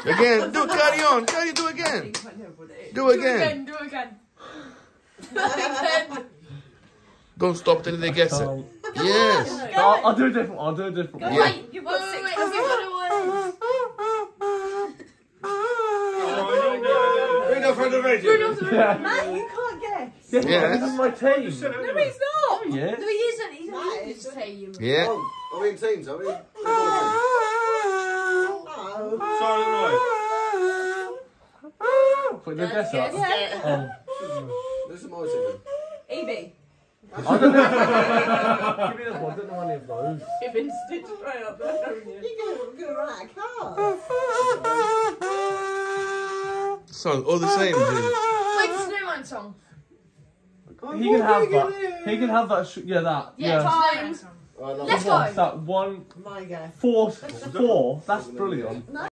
Again. Do it. Carry on. Carry. Do it again. Do it again. Do it again. Don't stop till they get it. Yes. I'll do a different one. I'll do a different one. Yeah. You've got 6 more away. Read off the radio. Yeah. Matt, you can't guess. Yeah, this is my team. No, he's not. Yeah. No, he isn't. He's not his team. Yeah. Oh, are we in teams? Are we? Oh. Put the guess up. Yeah. This is my team. Evie. I don't know. Give me this one. I don't know any of those. You've been stitched right up there, haven't you? You're going to run out of cars. Song all the same. Dude. Wait, the Snowman song. He can have that. He can have that. Yeah, that. Yeah, Snowman song. Right, Let's go. That one. My guess. 4. That's brilliant.